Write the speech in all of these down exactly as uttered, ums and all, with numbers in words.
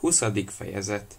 huszadik fejezet.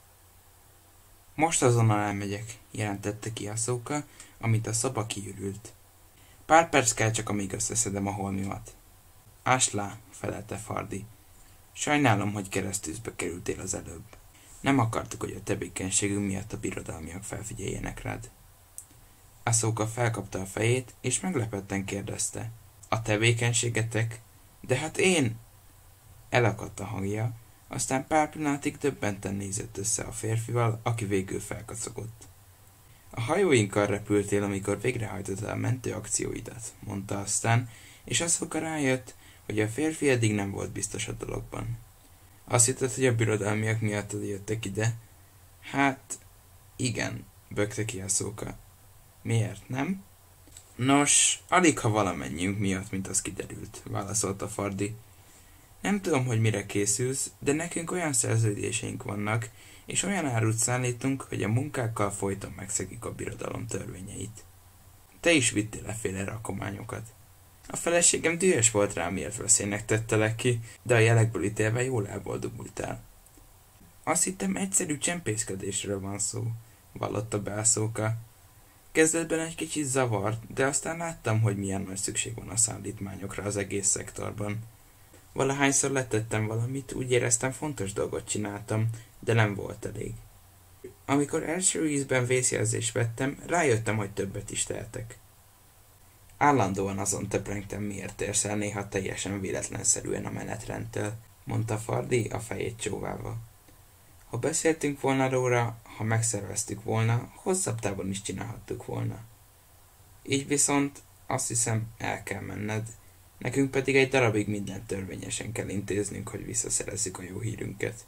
Most azonnal elmegyek, jelentette ki Ahsoka, amit a szoba kiürült. Pár perc kell csak, amíg összeszedem a holmimat. Áslá, felelte Fardi. Sajnálom, hogy keresztűzbe kerültél az előbb. Nem akartuk, hogy a tevékenységünk miatt a birodalmiak felfigyeljenek rád. Ahsoka felkapta a fejét, és meglepetten kérdezte. A tevékenységetek? De hát én... Elakadt a hangja, aztán pár pillanatig döbbenten nézett össze a férfival, aki végül felkacagott. A hajóinkkal repültél, amikor végrehajtottál a mentő akcióidat, mondta aztán, és Ahsoka rájött, hogy a férfi eddig nem volt biztos a dologban. Azt hitted, hogy a birodalmiak miatt jöttek ide? Hát, igen, bökte ki Ahsoka. Miért, nem? Nos, alig ha valamennyiünk miatt, mint az kiderült, válaszolta Fardi. Nem tudom, hogy mire készülsz, de nekünk olyan szerződéseink vannak, és olyan árut szállítunk, hogy a munkákkal folyton megszegik a birodalom törvényeit. Te is vittél leféle rakományokat. A feleségem dühös volt rám, miért veszélynek tettelek ki, de a jelekből ítélve jól elboldogultál. Azt hittem, egyszerű csempészkedésről van szó, vallotta be Ahsoka. Kezdetben egy kicsit zavart, de aztán láttam, hogy milyen nagy szükség van a szállítmányokra az egész szektorban. Valahányszor letettem valamit, úgy éreztem, fontos dolgot csináltam, de nem volt elég. Amikor első ízben vészjelzést vettem, rájöttem, hogy többet is tehetek. Állandóan azon töprengtem, miért térsz el néha teljesen véletlenszerűen a menetrendtől, mondta Fardi a fejét csóválva. Ha beszéltünk volna róla, ha megszerveztük volna, hosszabb távon is csinálhattuk volna. Így viszont azt hiszem, el kell menned, nekünk pedig egy darabig mindent törvényesen kell intéznünk, hogy visszaszerezzük a jó hírünket.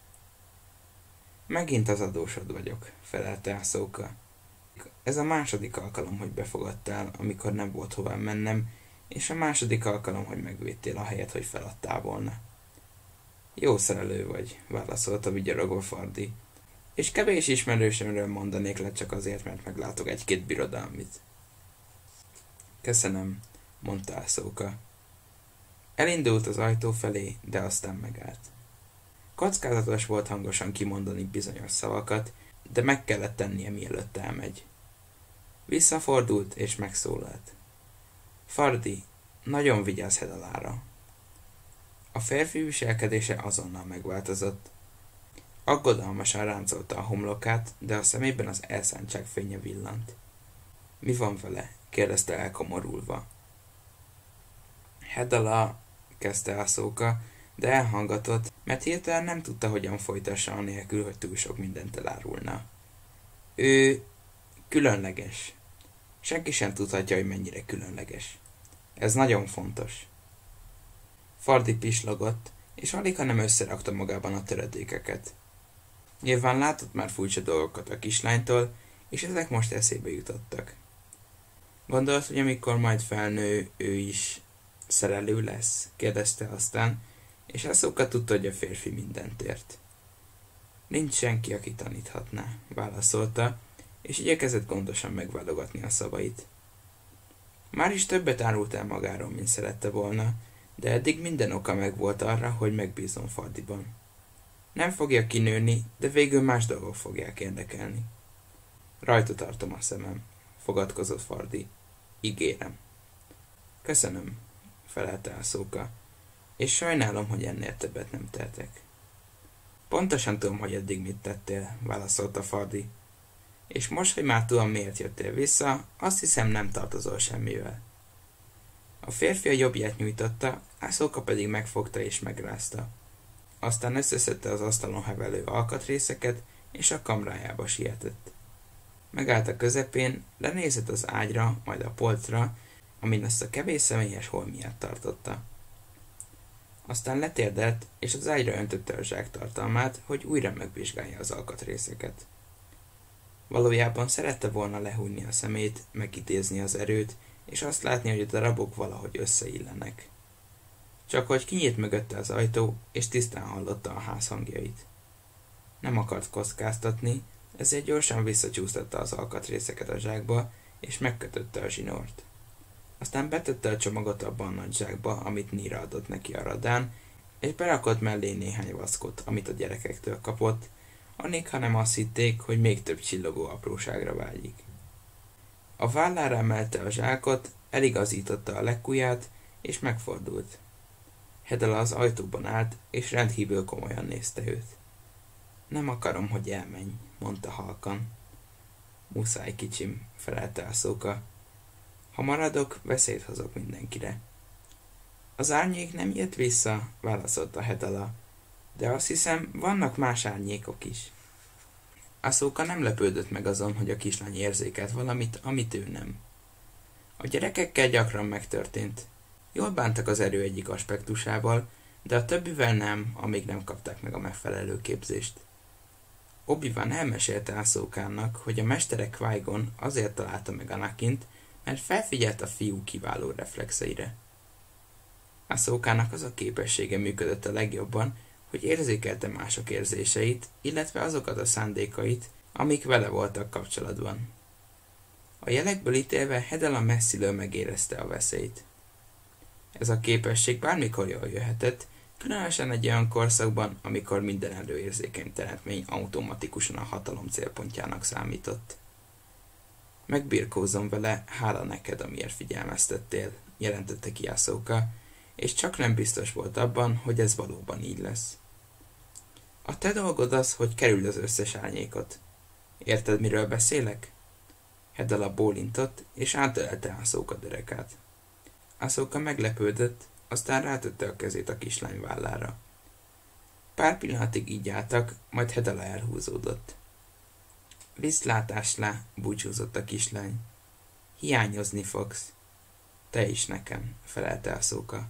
Megint az adósod vagyok, felelte Ahsoka. Ez a második alkalom, hogy befogadtál, amikor nem volt hová mennem, és a második alkalom, hogy megvédtél a helyet, hogy feladtál volna. Jó szerelő vagy, válaszolta vigyorogva Fardi, és kevés ismerősömről mondanék le csak azért, mert meglátok egy-két birodalmit. Köszönöm, mondta Ahsoka. Elindult az ajtó felé, de aztán megállt. Kockázatos volt hangosan kimondani bizonyos szavakat, de meg kellett tennie, mielőtt elmegy. Visszafordult és megszólalt. Fardi, nagyon vigyázz Hedalára. A férfi viselkedése azonnal megváltozott. Aggodalmasan ráncolta a homlokát, de a szemében az elszántság fénye villant. Mi van vele? kérdezte elkomorulva. Hedala, kezdte Ahsoka, de elhangatott, mert hirtelen nem tudta, hogyan folytassa anélkül, hogy túl sok mindent elárulna. Ő különleges. Senki sem tudhatja, hogy mennyire különleges. Ez nagyon fontos. Fardi pislogott, és aligha nem összerakta magában a töredékeket. Nyilván látott már furcsa dolgokat a kislánytól, és ezek most eszébe jutottak. Gondolt, hogy amikor majd felnő, ő is szerelő lesz? Kérdezte aztán, és Ahsoka tudta, hogy a férfi mindent ért. Nincs senki, aki taníthatná, válaszolta, és igyekezett gondosan megválogatni a szavait. Már is többet árult el magáról, mint szerette volna, de eddig minden oka megvolt arra, hogy megbízom Fardiban. Nem fogja kinőni, de végül más dolgok fogják érdekelni. Rajta tartom a szemem, fogadkozott Fardi. Ígérem. Köszönöm, felelte Ahsoka, és sajnálom, hogy ennél többet nem tehetek. Pontosan tudom, hogy eddig mit tettél, válaszolta Fardi. És most, hogy már tudom, miért jöttél vissza, azt hiszem, nem tartozol semmivel. A férfi a jobbját nyújtotta, Ahsoka pedig megfogta és megrázta. Aztán összeszedte az asztalon hevelő alkatrészeket, és a kamrájába sietett. Megállt a közepén, lenézett az ágyra, majd a polcra, amin azt a kevés személyes holmiát tartotta. Aztán letérdelt, és az ágyra öntötte a zsák tartalmát, hogy újra megvizsgálja az alkatrészeket. Valójában szerette volna lehújni a szemét, megidézni az erőt, és azt látni, hogy a darabok valahogy összeillenek. Csak hogy kinyílt mögötte az ajtó, és tisztán hallotta a ház hangjait. Nem akart kockáztatni, ezért gyorsan visszacsúsztatta az alkatrészeket a zsákba, és megkötötte a zsinort. Aztán betette a csomagot abba a nagy zsákba, amit Nira adott neki a radán, és berakott mellé néhány vaszkot, amit a gyerekektől kapott, alig hanem azt hitték, hogy még több csillogó apróságra vágyik. A vállára emelte a zsákot, eligazította a lekkujját, és megfordult. Hedala az ajtóban állt, és rendkívül komolyan nézte őt. Nem akarom, hogy elmenj, mondta halkan. Muszáj, kicsim, felelte Ahsoka. Ha maradok, veszélyt hozok mindenkire. Az árnyék nem jött vissza, válaszolta Hedala, de azt hiszem, vannak más árnyékok is. Ahsoka nem lepődött meg azon, hogy a kislány érzékelt valamit, amit ő nem. A gyerekekkel gyakran megtörtént. Jól bántak az erő egyik aspektusával, de a többivel nem, amíg nem kapták meg a megfelelő képzést. Obi-Wan elmesélte Ahsokának, hogy a mestere Qui-Gon azért találta meg Anakint, mert felfigyelt a fiú kiváló reflexeire. Ahsokának az a képessége működött a legjobban, hogy érzékelte mások érzéseit, illetve azokat a szándékait, amik vele voltak kapcsolatban. A jelekből ítélve Hedala messziről megérezte a veszélyt. Ez a képesség bármikor jól jöhetett, különösen egy olyan korszakban, amikor minden előérzékeny teremtmény automatikusan a hatalom célpontjának számított. Megbirkózom vele, hála neked, amiért figyelmeztettél, jelentette ki Ahsoka, és csak nem biztos volt abban, hogy ez valóban így lesz. A te dolgod az, hogy kerüld az összes árnyékot. Érted, miről beszélek? Hedala bólintott, és átölelte Ahsoka derekát. Ahsoka meglepődött, aztán rátette a kezét a kislány vállára. Pár pillanatig így álltak, majd Hedala elhúzódott. Viszlátás le, búcsúzott a kislány. Hiányozni fogsz. Te is nekem, felelte Ahsoka.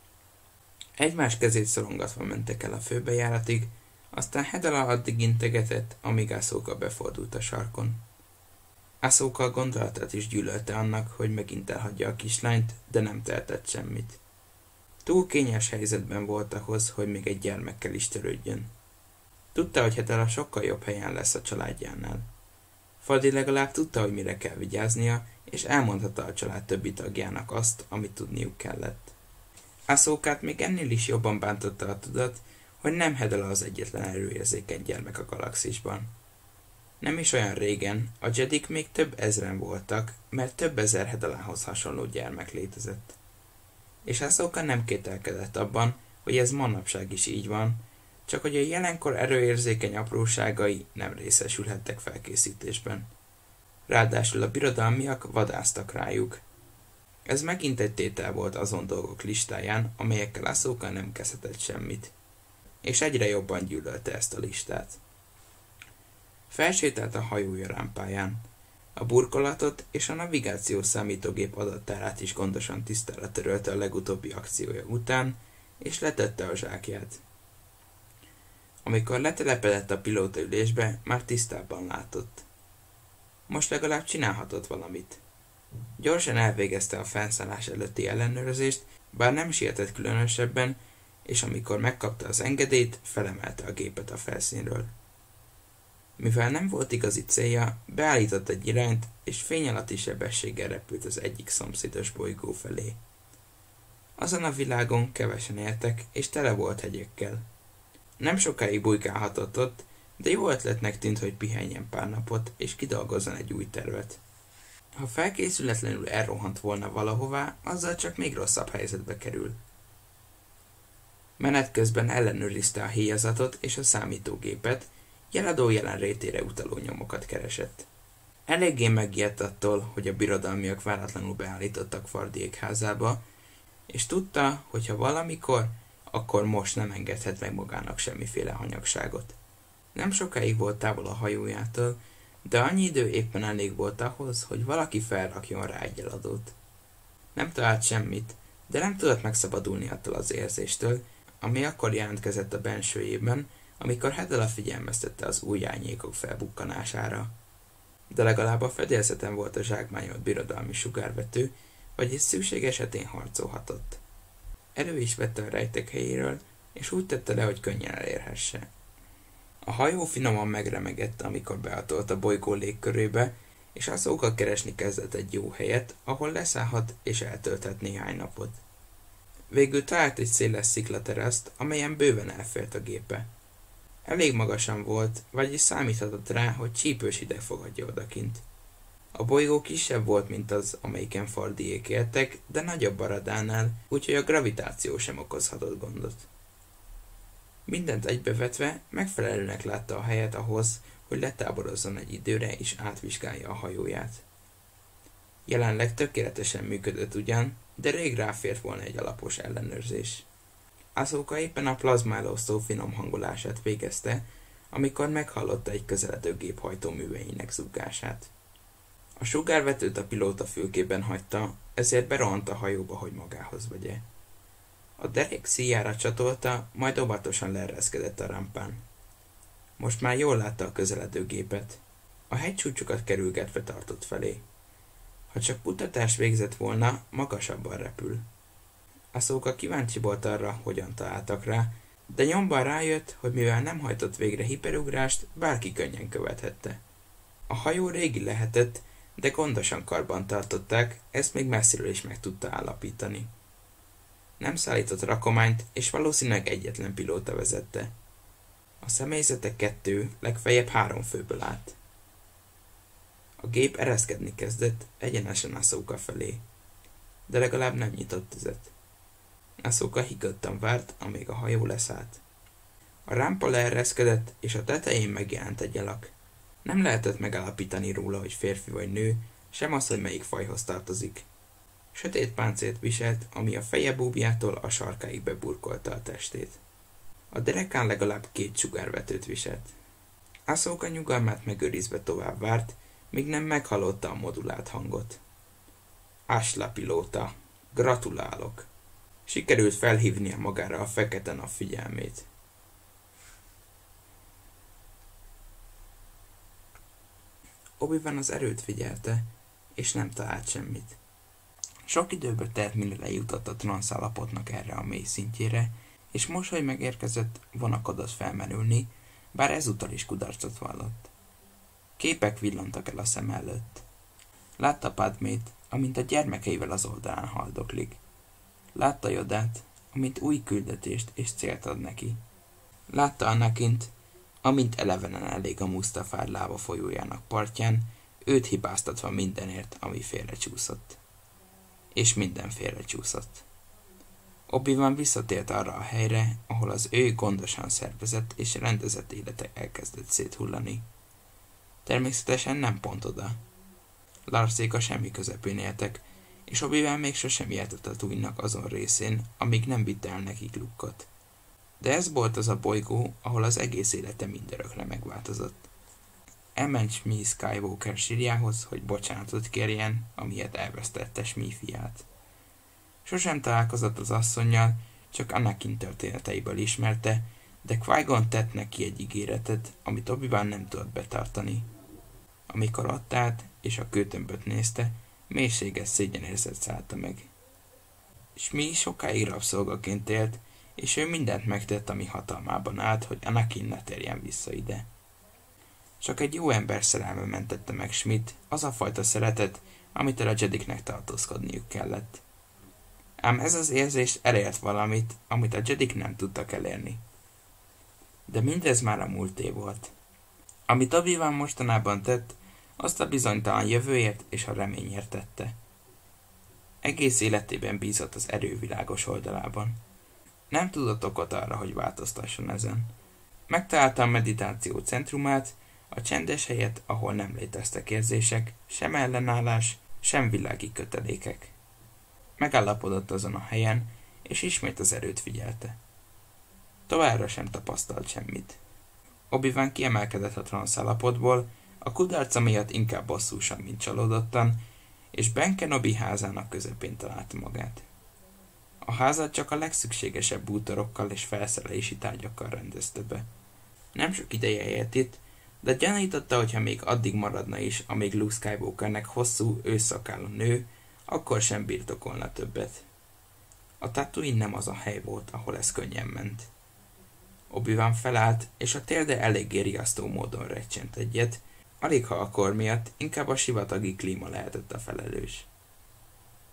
Egymás kezét szorongatva mentek el a főbejáratig, aztán Hedala addig integetett, amíg Ahsoka befordult a sarkon. Ahsoka a gondolatát is gyűlölte annak, hogy megint elhagyja a kislányt, de nem tehetett semmit. Túl kényes helyzetben volt ahhoz, hogy még egy gyermekkel is törődjön. Tudta, hogy Hedala sokkal jobb helyen lesz a családjánál. Fardi legalább tudta, hogy mire kell vigyáznia, és elmondhatta a család többi tagjának azt, amit tudniuk kellett. Ahsokát még ennél is jobban bántotta a tudat, hogy nem Hedala az egyetlen erőérzékeny gyermek a galaxisban. Nem is olyan régen, a Jedik még több ezren voltak, mert több ezer Hedalához hasonló gyermek létezett. És Ahsoka nem kételkedett abban, hogy ez manapság is így van, csak hogy a jelenkor erőérzékeny apróságai nem részesülhettek felkészítésben. Ráadásul a birodalmiak vadásztak rájuk. Ez megint egy tétel volt azon dolgok listáján, amelyekkel Ahsoka nem kezdhetett semmit. És egyre jobban gyűlölte ezt a listát. Felsétált a hajója rámpáján. A burkolatot és a navigációs számítógép adattárát is gondosan tisztára törölte a legutóbbi akciója után, és letette a zsákját. Amikor letelepedett a pilótaülésbe, már tisztában látott. Most legalább csinálhatott valamit. Gyorsan elvégezte a felszállás előtti ellenőrzést, bár nem sietett különösebben, és amikor megkapta az engedélyt, felemelte a gépet a felszínről. Mivel nem volt igazi célja, beállított egy irányt, és fény alatti sebességgel repült az egyik szomszédos bolygó felé. Azon a világon kevesen éltek, és tele volt hegyekkel. Nem sokáig bujkálhatott ott, de jó ötletnek tűnt, hogy pihenjen pár napot, és kidolgozzon egy új tervet. Ha felkészületlenül elrohant volna valahová, azzal csak még rosszabb helyzetbe kerül. Menet közben ellenőrizte a héjazatot és a számítógépet, jeladó jelenlétére utaló nyomokat keresett. Eléggé megijedt attól, hogy a birodalmiak váratlanul beállítottak Fardiék házába, és tudta, hogy ha valamikor, akkor most nem engedhet meg magának semmiféle hanyagságot. Nem sokáig volt távol a hajójától, de annyi idő éppen elég volt ahhoz, hogy valaki felrakjon rá egy eladót. Nem talált semmit, de nem tudott megszabadulni attól az érzéstől, ami akkor jelentkezett a bensőjében, amikor Hedala figyelmeztette az új árnyékok felbukkanására. De legalább a fedélzeten volt a zsákmányolt birodalmi sugárvető, vagyis szükség esetén harcolhatott. Elő is vette a rejtek helyéről, és úgy tette le, hogy könnyen elérhesse. A hajó finoman megremegett, amikor beatolt a bolygó légkörébe, és Ahsoka keresni kezdett egy jó helyet, ahol leszállhat és eltölthet néhány napot. Végül talált egy széles sziklateraszt, amelyen bőven elfért a gépe. Elég magasan volt, vagyis számíthatott rá, hogy csípős hideg fogadja odakint. A bolygó kisebb volt, mint az, amelyiken Fardiék éltek, de nagyobb a radánál, úgyhogy a gravitáció sem okozhatott gondot. Mindent egybevetve megfelelőnek látta a helyet ahhoz, hogy letáborozzon egy időre és átvizsgálja a hajóját. Jelenleg tökéletesen működött ugyan, de rég ráfért volna egy alapos ellenőrzés. Ahsoka éppen a plazmálosztó finom hangolását végezte, amikor meghallotta egy közeledő gép hajtóműveinek zúgását. A sugárvetőt a pilóta fülkében hagyta, ezért berohant a hajóba, hogy magához vegye. A derék szíjára csatolta, majd óvatosan leereszkedett a rampán. Most már jól látta a közeledő gépet. A hegycsúcsokat kerülgetve tartott felé. Ha csak kutatást végzett volna, magasabban repül. Ahsoka kíváncsi volt arra, hogyan találtak rá, de nyomban rájött, hogy mivel nem hajtott végre hiperugrást, bárki könnyen követhette. A hajó régi lehetett, de gondosan karban tartották, ezt még messziről is meg tudta állapítani. Nem szállított rakományt, és valószínűleg egyetlen pilóta vezette. A személyzete kettő, legfeljebb három főből állt. A gép ereszkedni kezdett, egyenesen Ahsoka felé, de legalább nem nyitott tüzet. Ahsoka higgadtan várt, amíg a hajó leszállt. A rámpa leereszkedett, és a tetején megjelent egy alak. Nem lehetett megállapítani róla, hogy férfi vagy nő, sem az, hogy melyik fajhoz tartozik. Sötét páncélt viselt, ami a feje búbjától a sarkáig beburkolta a testét. A derekán legalább két sugárvetőt viselt. Ahsoka nyugalmát megőrizve tovább várt, míg nem meghallotta a modulált hangot. Ashla pilóta, gratulálok! Sikerült felhívnia magára a fekete nap figyelmét. Obi-Wan az erőt figyelte, és nem talált semmit. Sok időbe telt, mire lejutott a transzállapotnak erre a mély szintjére, és most, hogy megérkezett, vonakodott felmerülni, bár ezúttal is kudarcot vallott. Képek villantak el a szem előtt. Látta Padmét, amint a gyermekeivel az oldalán haldoklik. Látta Yodát, amint új küldetést és célt ad neki. Látta Anakint, amint elevenen elég a Mustafár láva folyójának partján, őt hibáztatva mindenért, ami félrecsúszott. És minden félrecsúszott. Obi-Wan visszatért arra a helyre, ahol az ő gondosan szervezett és rendezett élete elkezdett széthullani. Természetesen nem pont oda. Larsék a semmi közepén éltek, és Obi-Wan még sosem járt a Tatooine-nak azon részén, amíg nem vitte el nekik Luke-ot. De ez volt az a bolygó, ahol az egész élete mindörökre megváltozott. Elment Shmi Skywalker sírjához, hogy bocsánatot kérjen, amiért elvesztette Shmi fiát. Sosem találkozott az asszonnyal, csak Anakin történeteiből ismerte, de Qui-Gon tett neki egy ígéretet, amit Obi-Wan nem tudott betartani. Amikor ott állt, és a kőtömböt nézte, mélységes szégyenérzet szállta meg. Shmi sokáig rabszolgaként élt, és ő mindent megtett, ami hatalmában állt, hogy Anakin ne térjen vissza ide. Csak egy jó ember szerelme mentette meg Shmit, az a fajta szeretet, amitől a Jediknek tartózkodniuk kellett. Ám ez az érzés elért valamit, amit a Jedik nem tudtak elérni. De mindez már a múlté volt. Amit Obi-Wan mostanában tett, azt a bizonytalan jövőért és a reményért tette. Egész életében bízott az erővilágos oldalában. Nem tudott okot arra, hogy változtasson ezen. Megtalálta a meditáció centrumát, a csendes helyet, ahol nem léteztek érzések, sem ellenállás, sem világi kötelékek. Megállapodott azon a helyen, és ismét az erőt figyelte. Továbbra sem tapasztalt semmit. Obi-Wan kiemelkedett a transzállapotból, a kudarca miatt inkább bosszúsan, mint csalódottan, és Ben Kenobi házának közepén találta magát. A házat csak a legszükségesebb bútorokkal és felszerelési tárgyakkal rendezte be. Nem sok ideje élt itt, de gyanította, hogyha még addig maradna is, amíg Luke Skywalkernek hosszú ősszakálló nő, akkor sem birtokolna többet. A Tatooine nem az a hely volt, ahol ez könnyen ment. Obi-Wan felállt, és a térde eléggé riasztó módon recsent egyet, alig ha a kor miatt, inkább a sivatagi klíma lehetett a felelős.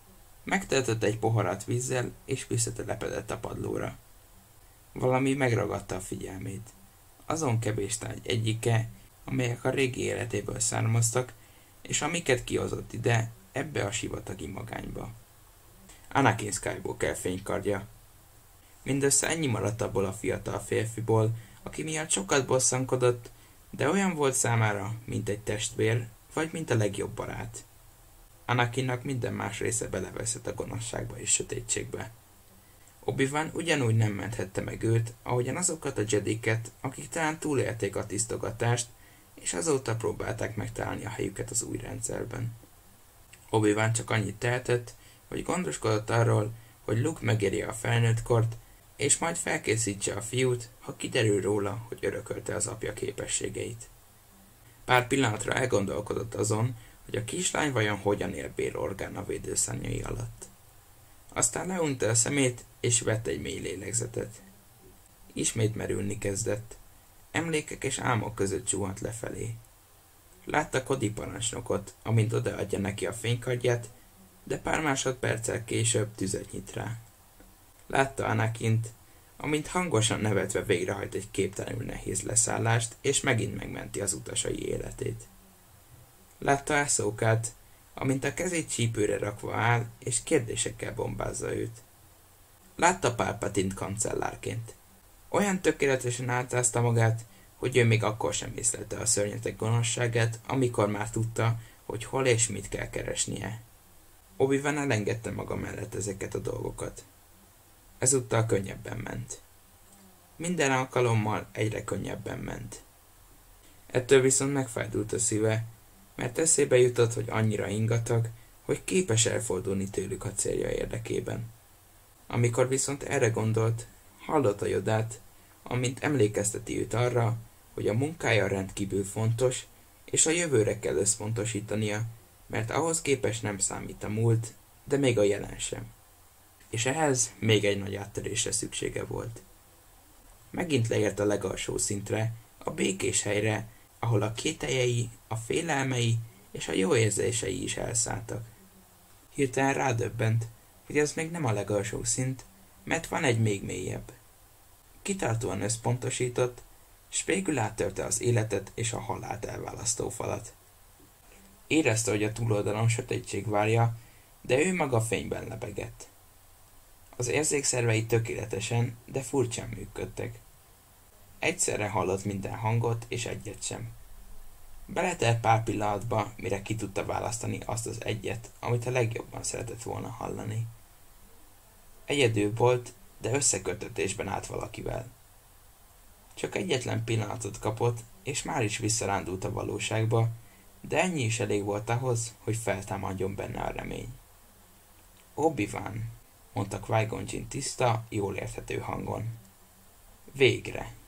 Megtöltött egy poharat vízzel, és visszatelepedett a padlóra. Valami megragadta a figyelmét. Azon kevés tárgy egyike, amelyek a régi életéből származtak, és amiket kihozott ide, ebbe a sivatagi magányba. Anakin Skywalker fénykardja. Mindössze ennyi maradt abból a fiatal férfiból, aki miatt sokat bosszankodott, de olyan volt számára, mint egy testvér, vagy mint a legjobb barát. Anakinnak minden más része beleveszett a gonoszságba és sötétségbe. Obi-Wan ugyanúgy nem menthette meg őt, ahogyan azokat a jediket, akik talán túlélték a tisztogatást, és azóta próbálták megtalálni a helyüket az új rendszerben. Obi-Wan csak annyit tehetett, hogy gondoskodott arról, hogy Luke megérje a felnőttkort, és majd felkészítse a fiút, ha kiderül róla, hogy örökölte az apja képességeit. Pár pillanatra elgondolkodott azon, hogy a kislány vajon hogyan él Bail Organa védőszárnyai alatt. Aztán leunta a szemét, és vett egy mély lélegzetet. Ismét merülni kezdett. Emlékek és álmok között csúhant lefelé. Látta Cody parancsnokot, amint odaadja neki a fénykardját, de pár másodperccel később tüzet nyit rá. Látta Anakint, amint hangosan nevetve végrehajt egy képtelenül nehéz leszállást, és megint megmenti az utasai életét. Látta Ahsokát, amint a kezét csípőre rakva áll, és kérdésekkel bombázza őt. Látta Palpatine kancellárként. Olyan tökéletesen átázta magát, hogy ő még akkor sem észlelte a szörnyeteg gonoszságát, amikor már tudta, hogy hol és mit kell keresnie. Obi-Wan elengedte maga mellett ezeket a dolgokat. Ezúttal könnyebben ment. Minden alkalommal egyre könnyebben ment. Ettől viszont megfájdult a szíve, mert eszébe jutott, hogy annyira ingatag, hogy képes elfordulni tőlük a célja érdekében. Amikor viszont erre gondolt, hallotta Yodát, amint emlékezteti őt arra, hogy a munkája rendkívül fontos, és a jövőre kell összpontosítania, mert ahhoz képest nem számít a múlt, de még a jelen sem. És ehhez még egy nagy áttörésre szüksége volt. Megint leért a legalsó szintre, a békés helyre, ahol a kételjei, a félelmei és a jó érzései is elszálltak. Hirtelen rádöbbent, hogy ez még nem a legalsó szint, mert van egy még mélyebb. Kitartóan összpontosított, s végül áttörte az életet és a halált elválasztó falat. Érezte, hogy a túloldalon sötétség várja, de ő maga fényben lebegett. Az érzékszervei tökéletesen, de furcsán működtek. Egyszerre hallott minden hangot, és egyet sem. Beletelt pár pillanatba, mire ki tudta választani azt az egyet, amit a legjobban szeretett volna hallani. Egyedül volt, de összeköttetésben állt valakivel. Csak egyetlen pillanatot kapott, és már is visszarándult a valóságba, de ennyi is elég volt ahhoz, hogy feltámadjon benne a remény. Obi-Wan, mondta Qui-Gon Jinn tiszta, jól érthető hangon. Végre!